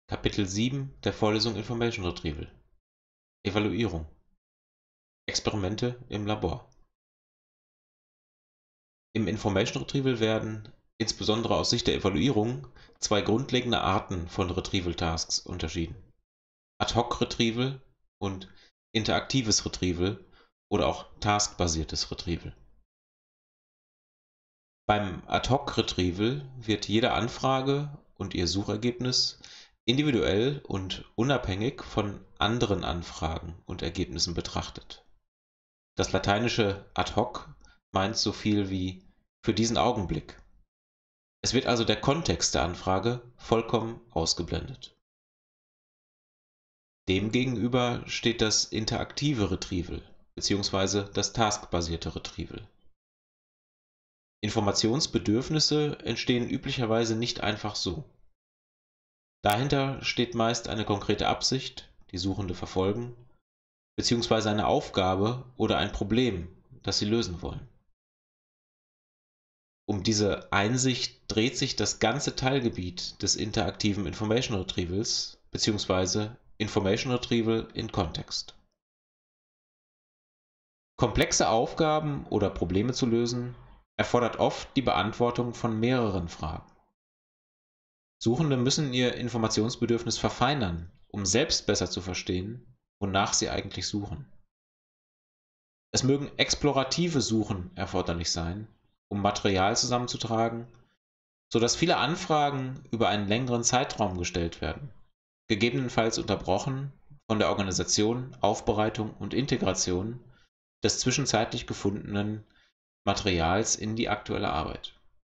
Kapitel 7 der Vorlesung Information Retrieval. Evaluierung. Experimente im Labor. Im Information Retrieval werden, insbesondere aus Sicht der Evaluierung, zwei grundlegende Arten von Retrieval-Tasks unterschieden: Ad-hoc-Retrieval und interaktives Retrieval oder auch taskbasiertes Retrieval. Beim Ad-hoc-Retrieval wird jede Anfrage und ihr Suchergebnis individuell und unabhängig von anderen Anfragen und Ergebnissen betrachtet. Das lateinische ad hoc meint so viel wie für diesen Augenblick. Es wird also der Kontext der Anfrage vollkommen ausgeblendet. Demgegenüber steht das interaktive Retrieval bzw. das taskbasierte Retrieval. Informationsbedürfnisse entstehen üblicherweise nicht einfach so. Dahinter steht meist eine konkrete Absicht, die Suchende verfolgen, beziehungsweise eine Aufgabe oder ein Problem, das sie lösen wollen. Um diese Einsicht dreht sich das ganze Teilgebiet des interaktiven Information Retrievals beziehungsweise Information Retrieval in Kontext. Komplexe Aufgaben oder Probleme zu lösen erfordert oft die Beantwortung von mehreren Fragen. Suchende müssen ihr Informationsbedürfnis verfeinern, um selbst besser zu verstehen, wonach sie eigentlich suchen. Es mögen explorative Suchen erforderlich sein, um Material zusammenzutragen, sodass viele Anfragen über einen längeren Zeitraum gestellt werden, gegebenenfalls unterbrochen von der Organisation, Aufbereitung und Integration des zwischenzeitlich gefundenen Materials in die aktuelle Arbeit.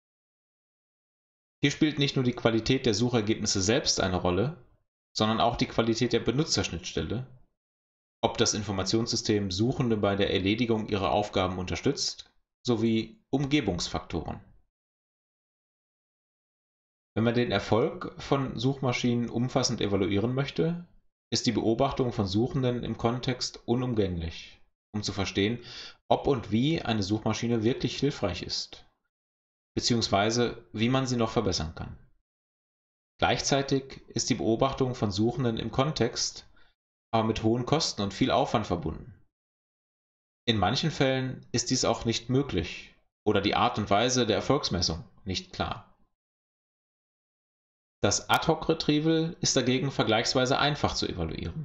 Hier spielt nicht nur die Qualität der Suchergebnisse selbst eine Rolle, sondern auch die Qualität der Benutzerschnittstelle, ob das Informationssystem Suchende bei der Erledigung ihrer Aufgaben unterstützt, sowie Umgebungsfaktoren. Wenn man den Erfolg von Suchmaschinen umfassend evaluieren möchte, ist die Beobachtung von Suchenden im Kontext unumgänglich, um zu verstehen, ob und wie eine Suchmaschine wirklich hilfreich ist, beziehungsweise wie man sie noch verbessern kann. Gleichzeitig ist die Beobachtung von Suchenden im Kontext aber mit hohen Kosten und viel Aufwand verbunden. In manchen Fällen ist dies auch nicht möglich oder die Art und Weise der Erfolgsmessung nicht klar. Das Ad-hoc-Retrieval ist dagegen vergleichsweise einfach zu evaluieren.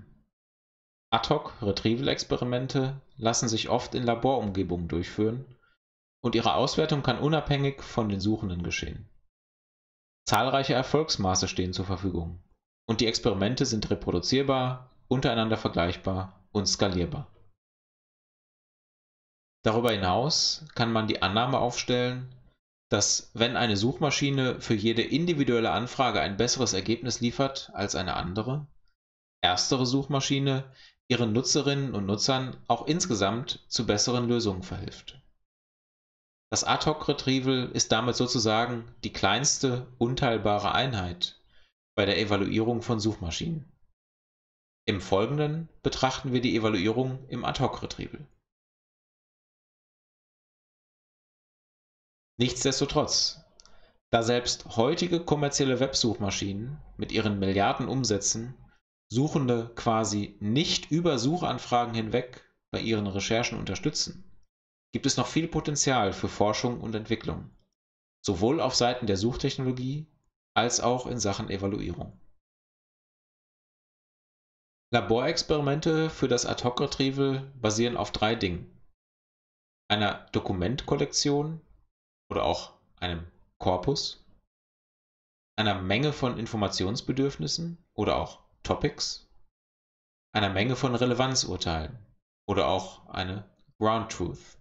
Ad-hoc-Retrieval-Experimente lassen sich oft in Laborumgebungen durchführen und ihre Auswertung kann unabhängig von den Suchenden geschehen. Zahlreiche Erfolgsmaße stehen zur Verfügung und die Experimente sind reproduzierbar, untereinander vergleichbar und skalierbar. Darüber hinaus kann man die Annahme aufstellen, dass, wenn eine Suchmaschine für jede individuelle Anfrage ein besseres Ergebnis liefert als eine andere, erstere Suchmaschine ihren Nutzerinnen und Nutzern auch insgesamt zu besseren Lösungen verhilft. Das Ad-hoc-Retrieval ist damit sozusagen die kleinste unteilbare Einheit bei der Evaluierung von Suchmaschinen. Im Folgenden betrachten wir die Evaluierung im Ad-hoc-Retrieval. Nichtsdestotrotz, da selbst heutige kommerzielle Websuchmaschinen mit ihren Milliarden Umsätzen Suchende quasi nicht über Suchanfragen hinweg bei ihren Recherchen unterstützen, gibt es noch viel Potenzial für Forschung und Entwicklung, sowohl auf Seiten der Suchtechnologie als auch in Sachen Evaluierung. Laborexperimente für das Ad-hoc-Retrieval basieren auf drei Dingen: einer Dokumentkollektion oder auch einem Korpus, einer Menge von Informationsbedürfnissen oder auch Topics, einer Menge von Relevanzurteilen oder auch eine Ground Truth.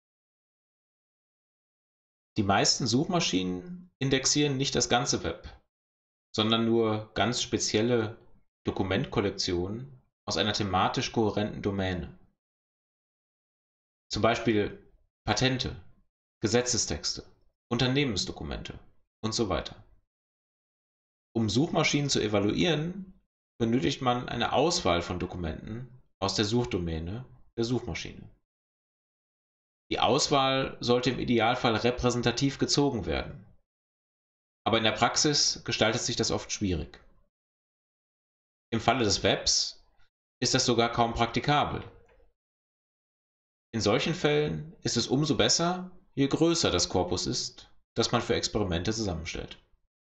Die meisten Suchmaschinen indexieren nicht das ganze Web, sondern nur ganz spezielle Dokumentkollektionen aus einer thematisch kohärenten Domäne. Zum Beispiel Patente, Gesetzestexte, Unternehmensdokumente und so weiter. Um Suchmaschinen zu evaluieren, benötigt man eine Auswahl von Dokumenten aus der Suchdomäne der Suchmaschine. Die Auswahl sollte im Idealfall repräsentativ gezogen werden, aber in der Praxis gestaltet sich das oft schwierig. Im Falle des Webs ist das sogar kaum praktikabel. In solchen Fällen ist es umso besser, je größer das Korpus ist, das man für Experimente zusammenstellt.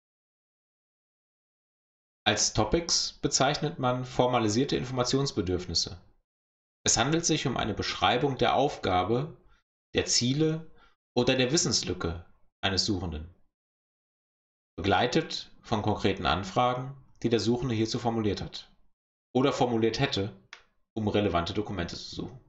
Als Topics bezeichnet man formalisierte Informationsbedürfnisse. Es handelt sich um eine Beschreibung der Aufgabe, der Ziele oder der Wissenslücke eines Suchenden, begleitet von konkreten Anfragen, die der Suchende hierzu formuliert hat oder formuliert hätte, um relevante Dokumente zu suchen.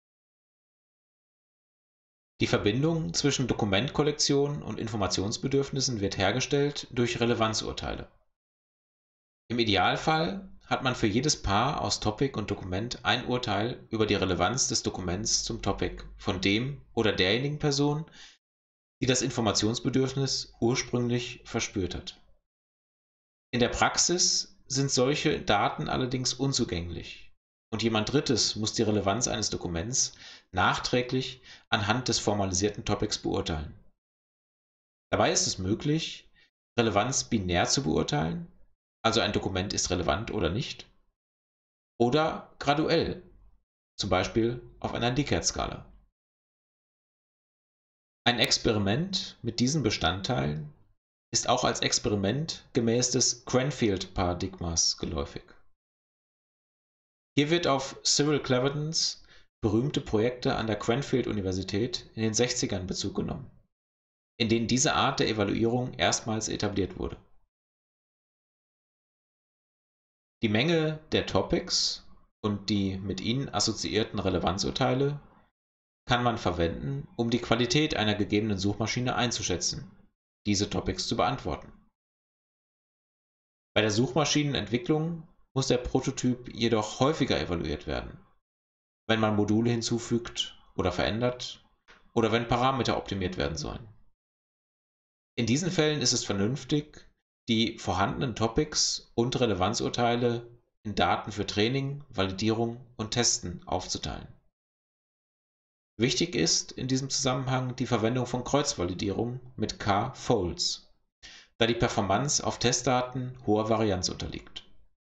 Die Verbindung zwischen Dokumentkollektion und Informationsbedürfnissen wird hergestellt durch Relevanzurteile. Im Idealfall hat man für jedes Paar aus Topic und Dokument ein Urteil über die Relevanz des Dokuments zum Topic von dem oder derjenigen Person, die das Informationsbedürfnis ursprünglich verspürt hat. In der Praxis sind solche Daten allerdings unzugänglich und jemand Drittes muss die Relevanz eines Dokuments nachträglich anhand des formalisierten Topics beurteilen. Dabei ist es möglich, Relevanz binär zu beurteilen, also ein Dokument ist relevant oder nicht, oder graduell, zum Beispiel auf einer Likert-Skala. Ein Experiment mit diesen Bestandteilen ist auch als Experiment gemäß des Cranfield-Paradigmas geläufig. Hier wird auf Cyril Clevedons berühmte Projekte an der Cranfield-Universität in den 60ern Bezug genommen, in denen diese Art der Evaluierung erstmals etabliert wurde. Die Menge der Topics und die mit ihnen assoziierten Relevanzurteile kann man verwenden, um die Qualität einer gegebenen Suchmaschine einzuschätzen, diese Topics zu beantworten. Bei der Suchmaschinenentwicklung muss der Prototyp jedoch häufiger evaluiert werden, wenn man Module hinzufügt oder verändert oder wenn Parameter optimiert werden sollen. In diesen Fällen ist es vernünftig, die vorhandenen Topics und Relevanzurteile in Daten für Training, Validierung und Testen aufzuteilen. Wichtig ist in diesem Zusammenhang die Verwendung von Kreuzvalidierung mit K-Folds, da die Performance auf Testdaten hoher Varianz unterliegt.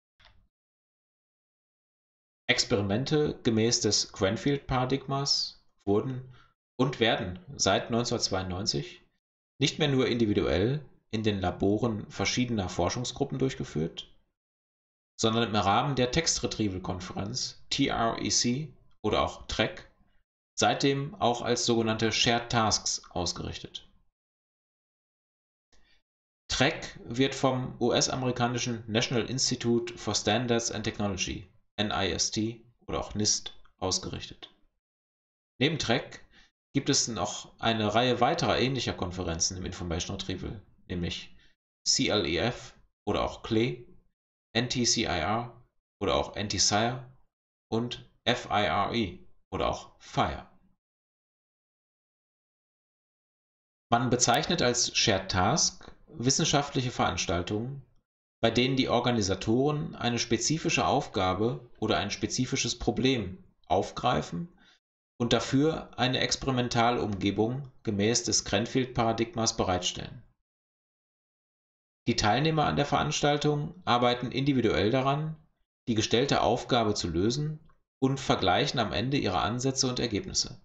Experimente gemäß des Cranfield-Paradigmas wurden und werden seit 1992 nicht mehr nur individuell in den Laboren verschiedener Forschungsgruppen durchgeführt, sondern im Rahmen der Text-Retrieval-Konferenz TREC oder auch TREC seitdem auch als sogenannte Shared Tasks ausgerichtet. TREC wird vom US-amerikanischen National Institute for Standards and Technology, NIST oder auch NIST, ausgerichtet. Neben TREC gibt es noch eine Reihe weiterer ähnlicher Konferenzen im Information Retrieval, nämlich CLEF oder auch CLE, NTCIR oder auch NTSIRE und FIRE oder auch FIRE. Man bezeichnet als Shared Task wissenschaftliche Veranstaltungen, bei denen die Organisatoren eine spezifische Aufgabe oder ein spezifisches Problem aufgreifen und dafür eine Experimentalumgebung gemäß des Cranfield-Paradigmas bereitstellen. Die Teilnehmer an der Veranstaltung arbeiten individuell daran, die gestellte Aufgabe zu lösen und vergleichen am Ende ihre Ansätze und Ergebnisse.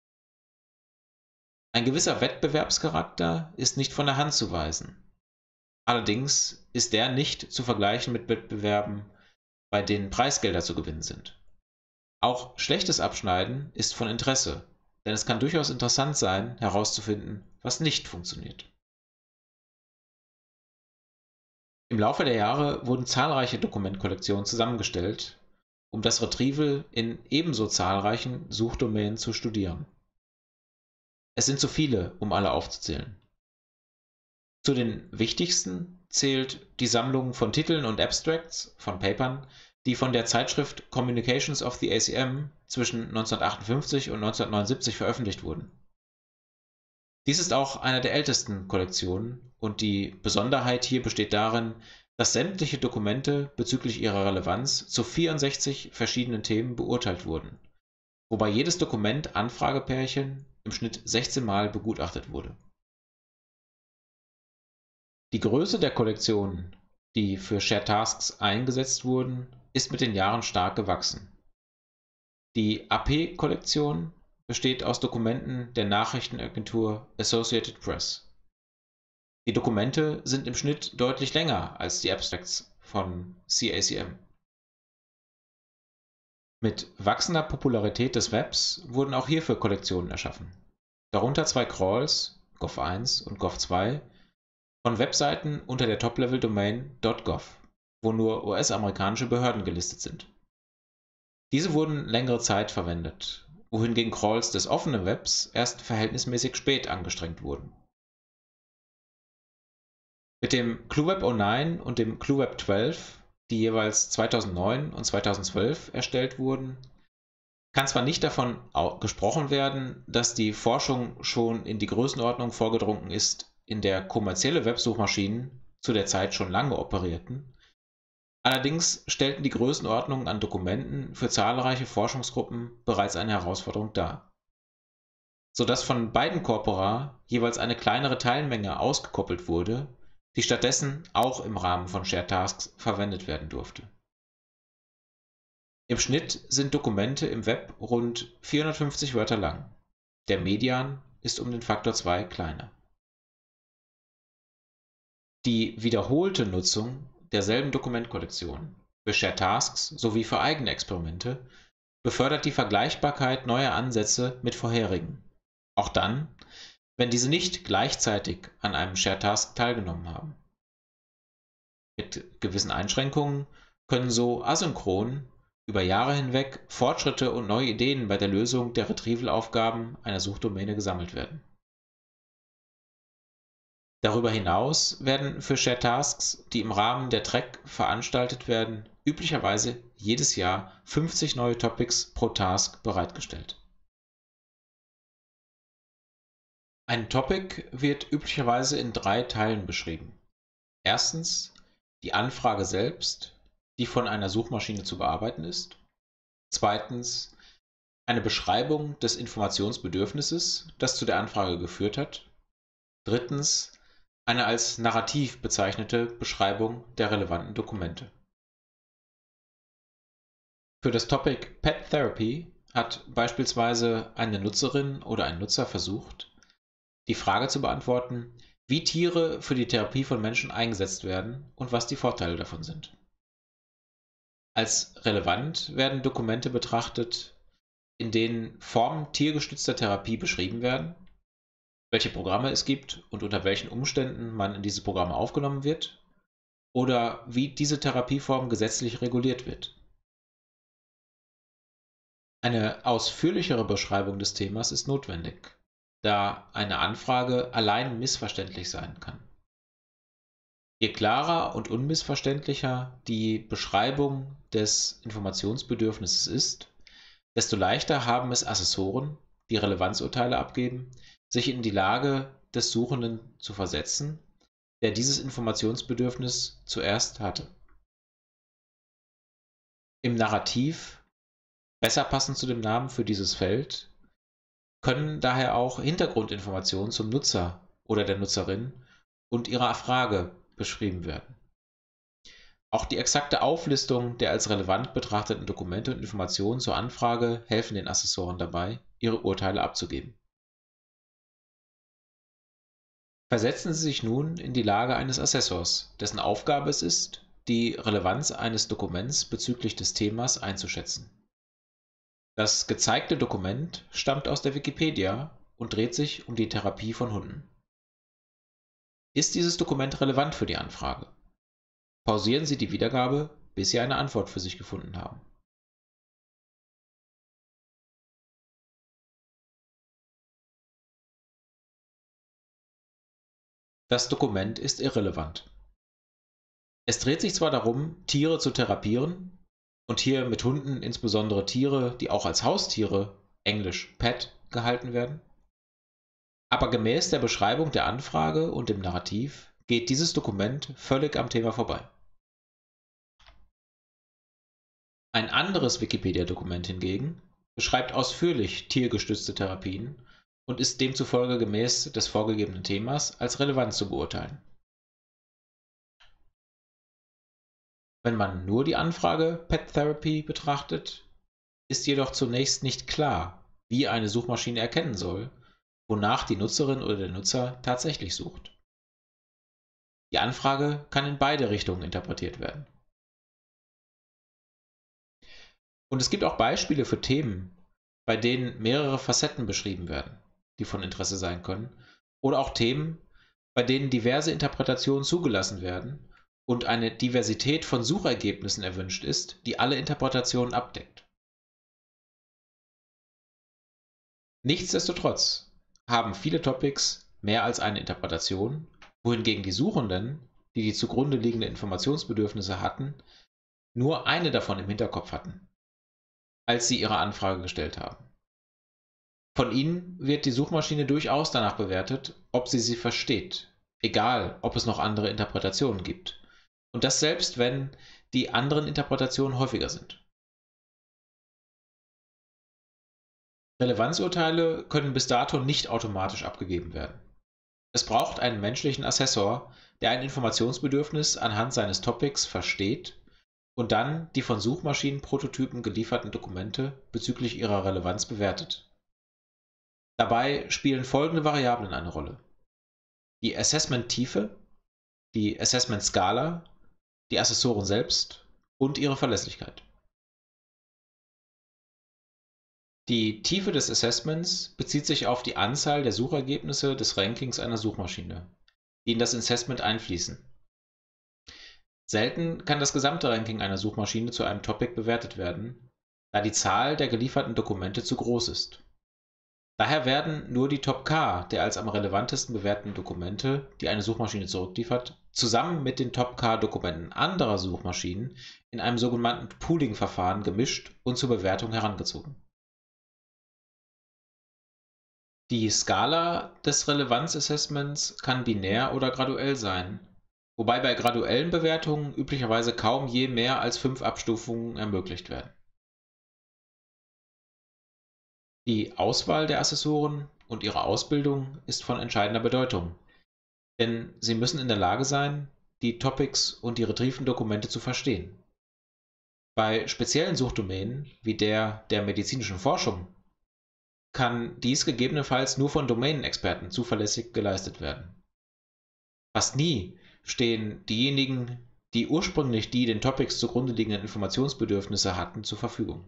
Ein gewisser Wettbewerbscharakter ist nicht von der Hand zu weisen. Allerdings ist der nicht zu vergleichen mit Wettbewerben, bei denen Preisgelder zu gewinnen sind. Auch schlechtes Abschneiden ist von Interesse, denn es kann durchaus interessant sein, herauszufinden, was nicht funktioniert. Im Laufe der Jahre wurden zahlreiche Dokumentkollektionen zusammengestellt, um das Retrieval in ebenso zahlreichen Suchdomänen zu studieren. Es sind zu viele, um alle aufzuzählen. Zu den wichtigsten zählt die Sammlung von Titeln und Abstracts von Papern, die von der Zeitschrift Communications of the ACM zwischen 1958 und 1979 veröffentlicht wurden. Dies ist auch eine der ältesten Kollektionen und die Besonderheit hier besteht darin, dass sämtliche Dokumente bezüglich ihrer Relevanz zu 64 verschiedenen Themen beurteilt wurden, wobei jedes Dokument Anfragepärchen im Schnitt 16 Mal begutachtet wurde. Die Größe der Kollektionen, die für Shared Tasks eingesetzt wurden, ist mit den Jahren stark gewachsen. Die AP-Kollektion besteht aus Dokumenten der Nachrichtenagentur Associated Press. Die Dokumente sind im Schnitt deutlich länger als die Abstracts von CACM. Mit wachsender Popularität des Webs wurden auch hierfür Kollektionen erschaffen, darunter 2 Crawls, gov1 und gov2, von Webseiten unter der Top-Level-Domain .gov, wo nur US-amerikanische Behörden gelistet sind. Diese wurden längere Zeit verwendet, wohingegen Crawls des offenen Webs erst verhältnismäßig spät angestrengt wurden. Mit dem ClueWeb 09 und dem ClueWeb 12, die jeweils 2009 und 2012 erstellt wurden, kann zwar nicht davon gesprochen werden, dass die Forschung schon in die Größenordnung vorgedrungen ist, in der kommerzielle Websuchmaschinen zu der Zeit schon lange operierten. Allerdings stellten die Größenordnungen an Dokumenten für zahlreiche Forschungsgruppen bereits eine Herausforderung dar, sodass von beiden Corpora jeweils eine kleinere Teilmenge ausgekoppelt wurde, die stattdessen auch im Rahmen von Shared Tasks verwendet werden durfte. Im Schnitt sind Dokumente im Web rund 450 Wörter lang. Der Median ist um den Faktor 2 kleiner. Die wiederholte Nutzung derselben Dokumentkollektion für Shared Tasks sowie für eigene Experimente befördert die Vergleichbarkeit neuer Ansätze mit vorherigen, auch dann, wenn diese nicht gleichzeitig an einem Shared Task teilgenommen haben. Mit gewissen Einschränkungen können so asynchron über Jahre hinweg Fortschritte und neue Ideen bei der Lösung der Retrieval-Aufgaben einer Suchdomäne gesammelt werden. Darüber hinaus werden für Shared Tasks, die im Rahmen der TREC veranstaltet werden, üblicherweise jedes Jahr 50 neue Topics pro Task bereitgestellt. Ein Topic wird üblicherweise in 3 Teilen beschrieben. Erstens die Anfrage selbst, die von einer Suchmaschine zu bearbeiten ist. Zweitens eine Beschreibung des Informationsbedürfnisses, das zu der Anfrage geführt hat. Drittens eine als Narrativ bezeichnete Beschreibung der relevanten Dokumente. Für das Topic Pet Therapy hat beispielsweise eine Nutzerin oder ein Nutzer versucht, die Frage zu beantworten, wie Tiere für die Therapie von Menschen eingesetzt werden und was die Vorteile davon sind. Als relevant werden Dokumente betrachtet, in denen Formen tiergestützter Therapie beschrieben werden, welche Programme es gibt und unter welchen Umständen man in diese Programme aufgenommen wird oder wie diese Therapieform gesetzlich reguliert wird. Eine ausführlichere Beschreibung des Themas ist notwendig, da eine Anfrage allein missverständlich sein kann. Je klarer und unmissverständlicher die Beschreibung des Informationsbedürfnisses ist, desto leichter haben es Assessoren, die Relevanzurteile abgeben, sich in die Lage des Suchenden zu versetzen, der dieses Informationsbedürfnis zuerst hatte. Im Narrativ, besser passend zu dem Namen für dieses Feld, können daher auch Hintergrundinformationen zum Nutzer oder der Nutzerin und ihrer Frage beschrieben werden. Auch die exakte Auflistung der als relevant betrachteten Dokumente und Informationen zur Anfrage helfen den Assessoren dabei, ihre Urteile abzugeben. Versetzen Sie sich nun in die Lage eines Assessors, dessen Aufgabe es ist, die Relevanz eines Dokuments bezüglich des Themas einzuschätzen. Das gezeigte Dokument stammt aus der Wikipedia und dreht sich um die Therapie von Hunden. Ist dieses Dokument relevant für die Anfrage? Pausieren Sie die Wiedergabe, bis Sie eine Antwort für sich gefunden haben. Das Dokument ist irrelevant. Es dreht sich zwar darum, Tiere zu therapieren, und hier mit Hunden insbesondere Tiere, die auch als Haustiere, englisch Pet, gehalten werden, aber gemäß der Beschreibung der Anfrage und dem Narrativ geht dieses Dokument völlig am Thema vorbei. Ein anderes Wikipedia-Dokument hingegen beschreibt ausführlich tiergestützte Therapien und ist demzufolge gemäß des vorgegebenen Themas als relevant zu beurteilen. Wenn man nur die Anfrage Pet Therapy betrachtet, ist jedoch zunächst nicht klar, wie eine Suchmaschine erkennen soll, wonach die Nutzerin oder der Nutzer tatsächlich sucht. Die Anfrage kann in beide Richtungen interpretiert werden. Und es gibt auch Beispiele für Themen, bei denen mehrere Facetten beschrieben werden, die von Interesse sein können, oder auch Themen, bei denen diverse Interpretationen zugelassen werden und eine Diversität von Suchergebnissen erwünscht ist, die alle Interpretationen abdeckt. Nichtsdestotrotz haben viele Topics mehr als eine Interpretation, wohingegen die Suchenden, die die zugrunde liegende Informationsbedürfnisse hatten, nur eine davon im Hinterkopf hatten, als sie ihre Anfrage gestellt haben. Von ihnen wird die Suchmaschine durchaus danach bewertet, ob sie versteht, egal ob es noch andere Interpretationen gibt. Und das selbst, wenn die anderen Interpretationen häufiger sind. Relevanzurteile können bis dato nicht automatisch abgegeben werden. Es braucht einen menschlichen Assessor, der ein Informationsbedürfnis anhand seines Topics versteht und dann die von Suchmaschinenprototypen gelieferten Dokumente bezüglich ihrer Relevanz bewertet. Dabei spielen folgende Variablen eine Rolle: die Assessment-Tiefe, die Assessment-Skala, die Assessoren selbst und ihre Verlässlichkeit. Die Tiefe des Assessments bezieht sich auf die Anzahl der Suchergebnisse des Rankings einer Suchmaschine, die in das Assessment einfließen. Selten kann das gesamte Ranking einer Suchmaschine zu einem Topic bewertet werden, da die Zahl der gelieferten Dokumente zu groß ist. Daher werden nur die Top K der als am relevantesten bewerteten Dokumente, die eine Suchmaschine zurückliefert, zusammen mit den Top K Dokumenten anderer Suchmaschinen in einem sogenannten Pooling-Verfahren gemischt und zur Bewertung herangezogen. Die Skala des Relevanzassessments kann binär oder graduell sein, wobei bei graduellen Bewertungen üblicherweise kaum je mehr als 5 Abstufungen ermöglicht werden. Die Auswahl der Assessoren und ihre Ausbildung ist von entscheidender Bedeutung, denn sie müssen in der Lage sein, die Topics und die retrievten Dokumente zu verstehen. Bei speziellen Suchdomänen wie der medizinischen Forschung kann dies gegebenenfalls nur von Domänenexperten zuverlässig geleistet werden. Fast nie stehen diejenigen, die ursprünglich die den Topics zugrunde liegenden Informationsbedürfnisse hatten, zur Verfügung.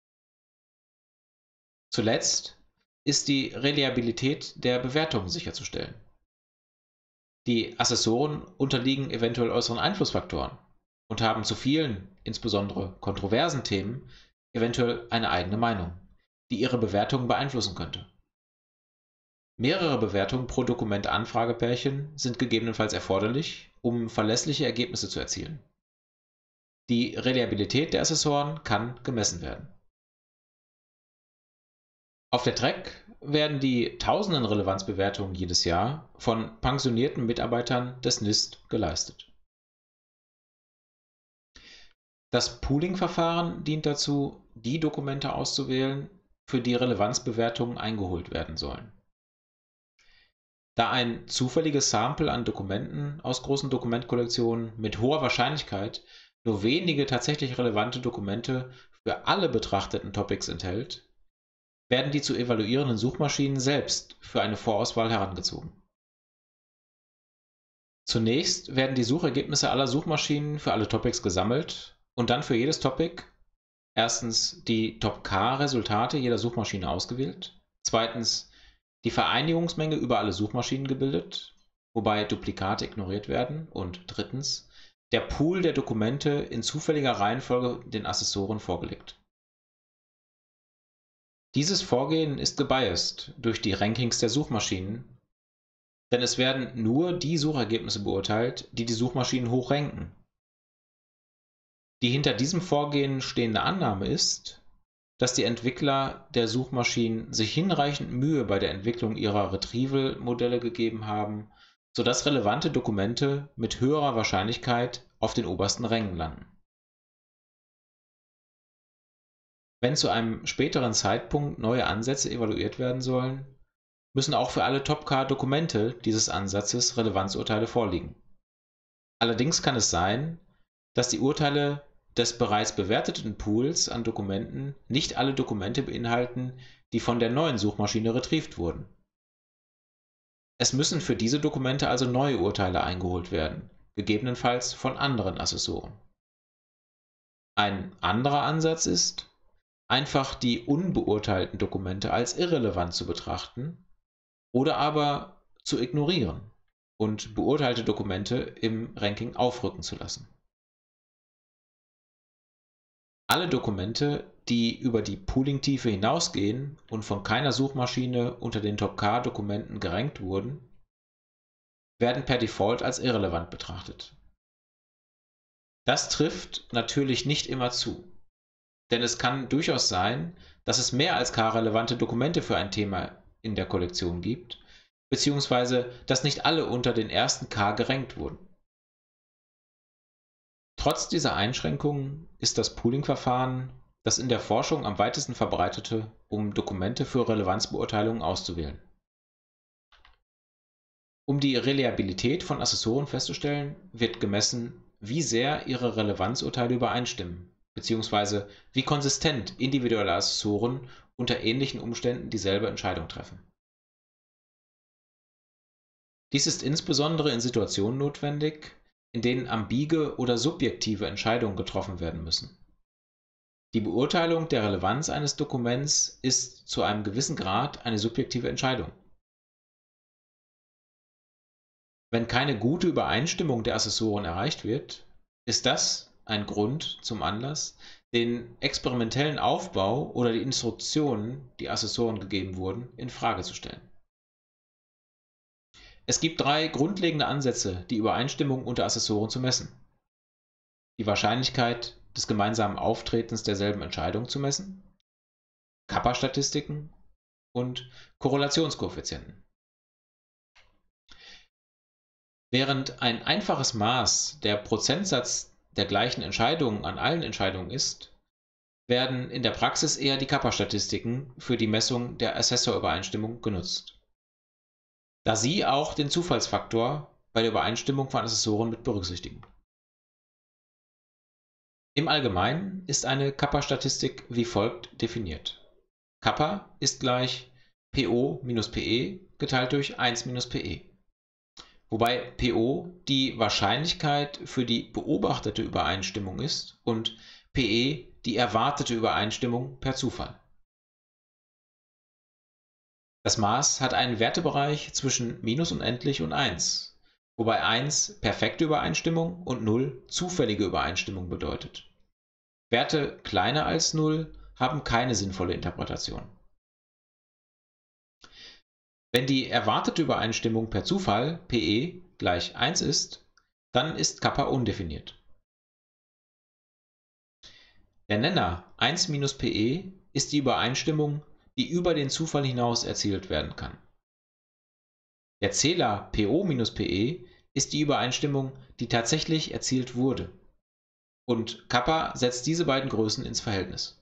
Zuletzt ist die Reliabilität der Bewertung sicherzustellen. Die Assessoren unterliegen eventuell äußeren Einflussfaktoren und haben zu vielen, insbesondere kontroversen Themen, eventuell eine eigene Meinung, die ihre Bewertung beeinflussen könnte. Mehrere Bewertungen pro Dokument-Anfrage-Pärchen sind gegebenenfalls erforderlich, um verlässliche Ergebnisse zu erzielen. Die Reliabilität der Assessoren kann gemessen werden. Auf der Track werden die tausenden Relevanzbewertungen jedes Jahr von pensionierten Mitarbeitern des NIST geleistet. Das Pooling-Verfahren dient dazu, die Dokumente auszuwählen, für die Relevanzbewertungen eingeholt werden sollen. Da ein zufälliges Sample an Dokumenten aus großen Dokumentkollektionen mit hoher Wahrscheinlichkeit nur wenige tatsächlich relevante Dokumente für alle betrachteten Topics enthält, werden die zu evaluierenden Suchmaschinen selbst für eine Vorauswahl herangezogen. Zunächst werden die Suchergebnisse aller Suchmaschinen für alle Topics gesammelt und dann für jedes Topic erstens die Top-K-Resultate jeder Suchmaschine ausgewählt, zweitens die Vereinigungsmenge über alle Suchmaschinen gebildet, wobei Duplikate ignoriert werden, und drittens der Pool der Dokumente in zufälliger Reihenfolge den Assessoren vorgelegt. Dieses Vorgehen ist gebiased durch die Rankings der Suchmaschinen, denn es werden nur die Suchergebnisse beurteilt, die die Suchmaschinen hoch ranken. Die hinter diesem Vorgehen stehende Annahme ist, dass die Entwickler der Suchmaschinen sich hinreichend Mühe bei der Entwicklung ihrer Retrieval-Modelle gegeben haben, sodass relevante Dokumente mit höherer Wahrscheinlichkeit auf den obersten Rängen landen. Wenn zu einem späteren Zeitpunkt neue Ansätze evaluiert werden sollen, müssen auch für alle Top-K-Dokumente dieses Ansatzes Relevanzurteile vorliegen. Allerdings kann es sein, dass die Urteile des bereits bewerteten Pools an Dokumenten nicht alle Dokumente beinhalten, die von der neuen Suchmaschine retrieved wurden. Es müssen für diese Dokumente also neue Urteile eingeholt werden, gegebenenfalls von anderen Assessoren. Ein anderer Ansatz ist, einfach die unbeurteilten Dokumente als irrelevant zu betrachten oder aber zu ignorieren und beurteilte Dokumente im Ranking aufrücken zu lassen. Alle Dokumente, die über die Pooling-Tiefe hinausgehen und von keiner Suchmaschine unter den Top-K-Dokumenten gerankt wurden, werden per Default als irrelevant betrachtet. Das trifft natürlich nicht immer zu, denn es kann durchaus sein, dass es mehr als K-relevante Dokumente für ein Thema in der Kollektion gibt, beziehungsweise dass nicht alle unter den ersten K gerankt wurden. Trotz dieser Einschränkungen ist das Pooling-Verfahren das in der Forschung am weitesten verbreitete, um Dokumente für Relevanzbeurteilungen auszuwählen. Um die Reliabilität von Assessoren festzustellen, wird gemessen, wie sehr ihre Relevanzurteile übereinstimmen, beziehungsweise wie konsistent individuelle Assessoren unter ähnlichen Umständen dieselbe Entscheidung treffen. Dies ist insbesondere in Situationen notwendig, in denen ambige oder subjektive Entscheidungen getroffen werden müssen. Die Beurteilung der Relevanz eines Dokuments ist zu einem gewissen Grad eine subjektive Entscheidung. Wenn keine gute Übereinstimmung der Assessoren erreicht wird, ist das ein Grund zum Anlass, den experimentellen Aufbau oder die Instruktionen, die Assessoren gegeben wurden, in Frage zu stellen. Es gibt 3 grundlegende Ansätze, die Übereinstimmung unter Assessoren zu messen: die Wahrscheinlichkeit des gemeinsamen Auftretens derselben Entscheidung zu messen, Kappa-Statistiken und Korrelationskoeffizienten. Während ein einfaches Maß der Prozentsatz der gleichen Entscheidungen an allen Entscheidungen ist, werden in der Praxis eher die Kappa-Statistiken für die Messung der Assessorübereinstimmung genutzt, da sie auch den Zufallsfaktor bei der Übereinstimmung von Assessoren mit berücksichtigen. Im Allgemeinen ist eine Kappa-Statistik wie folgt definiert: Kappa ist gleich PO minus PE geteilt durch 1 minus PE, wobei PO die Wahrscheinlichkeit für die beobachtete Übereinstimmung ist und PE die erwartete Übereinstimmung per Zufall. Das Maß hat einen Wertebereich zwischen minus unendlich und 1, wobei 1 perfekte Übereinstimmung und 0 zufällige Übereinstimmung bedeutet. Werte kleiner als 0 haben keine sinnvolle Interpretation. Wenn die erwartete Übereinstimmung per Zufall PE gleich 1 ist, dann ist Kappa undefiniert. Der Nenner 1 minus PE ist die Übereinstimmung, die über den Zufall hinaus erzielt werden kann. Der Zähler PO minus PE ist die Übereinstimmung, die tatsächlich erzielt wurde. Und Kappa setzt diese beiden Größen ins Verhältnis.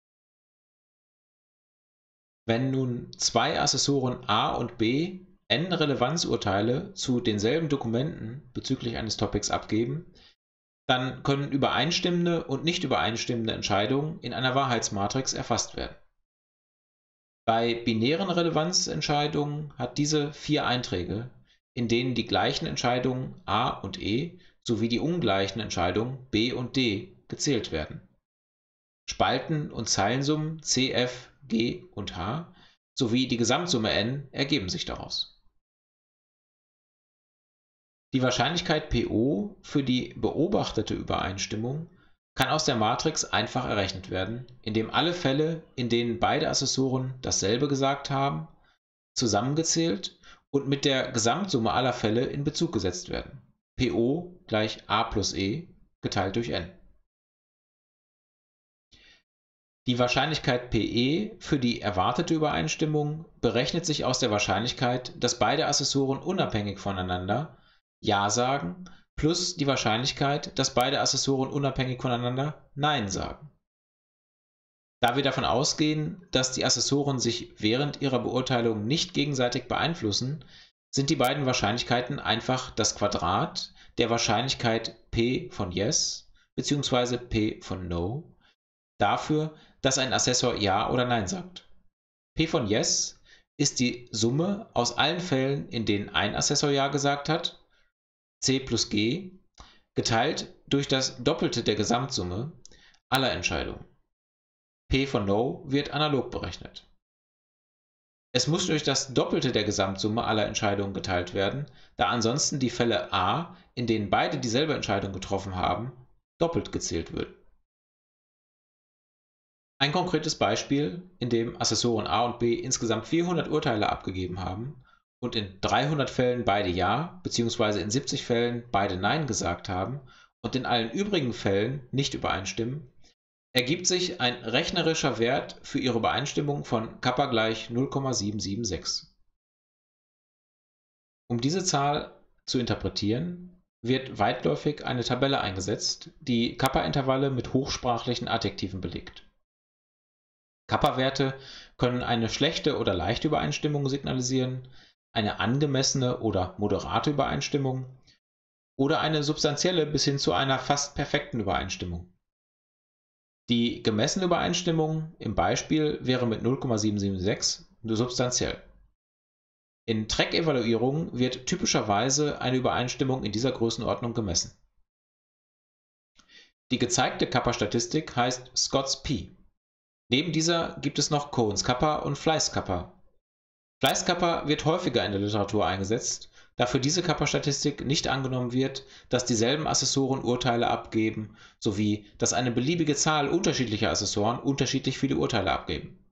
Wenn nun 2 Assessoren A und B n Relevanzurteile zu denselben Dokumenten bezüglich eines Topics abgeben, dann können übereinstimmende und nicht übereinstimmende Entscheidungen in einer Wahrheitsmatrix erfasst werden. Bei binären Relevanzentscheidungen hat diese 4 Einträge, in denen die gleichen Entscheidungen A und E sowie die ungleichen Entscheidungen B und D gezählt werden. Spalten und Zeilensummen C, F, G und H sowie die Gesamtsumme n ergeben sich daraus. Die Wahrscheinlichkeit PO für die beobachtete Übereinstimmung kann aus der Matrix einfach errechnet werden, indem alle Fälle, in denen beide Assessoren dasselbe gesagt haben, zusammengezählt und mit der Gesamtsumme aller Fälle in Bezug gesetzt werden. PO gleich A plus E geteilt durch n. Die Wahrscheinlichkeit PE für die erwartete Übereinstimmung berechnet sich aus der Wahrscheinlichkeit, dass beide Assessoren unabhängig voneinander Ja sagen, plus die Wahrscheinlichkeit, dass beide Assessoren unabhängig voneinander Nein sagen. Da wir davon ausgehen, dass die Assessoren sich während ihrer Beurteilung nicht gegenseitig beeinflussen, sind die beiden Wahrscheinlichkeiten einfach das Quadrat der Wahrscheinlichkeit P von Yes bzw. P von No dafür, dass ein Assessor Ja oder Nein sagt. P von Yes ist die Summe aus allen Fällen, in denen ein Assessor Ja gesagt hat, C plus G, geteilt durch das Doppelte der Gesamtsumme aller Entscheidungen. P von No wird analog berechnet. Es muss durch das Doppelte der Gesamtsumme aller Entscheidungen geteilt werden, da ansonsten die Fälle A, in denen beide dieselbe Entscheidung getroffen haben, doppelt gezählt würden. Ein konkretes Beispiel, in dem Assessoren A und B insgesamt 400 Urteile abgegeben haben und in 300 Fällen beide Ja bzw. in 70 Fällen beide Nein gesagt haben und in allen übrigen Fällen nicht übereinstimmen, ergibt sich ein rechnerischer Wert für ihre Übereinstimmung von Kappa gleich 0,776. Um diese Zahl zu interpretieren, wird weitläufig eine Tabelle eingesetzt, die Kappa-Intervalle mit hochsprachlichen Adjektiven belegt. Kappa-Werte können eine schlechte oder leichte Übereinstimmung signalisieren, eine angemessene oder moderate Übereinstimmung oder eine substanzielle bis hin zu einer fast perfekten Übereinstimmung. Die gemessene Übereinstimmung im Beispiel wäre mit 0,776 nur substanziell. In Track-Evaluierungen wird typischerweise eine Übereinstimmung in dieser Größenordnung gemessen. Die gezeigte Kappa-Statistik heißt Scott's P. Neben dieser gibt es noch Cohen's Kappa und Fleiss Kappa. Fleiss Kappa wird häufiger in der Literatur eingesetzt, da für diese Kappa-Statistik nicht angenommen wird, dass dieselben Assessoren Urteile abgeben, sowie dass eine beliebige Zahl unterschiedlicher Assessoren unterschiedlich viele Urteile abgeben.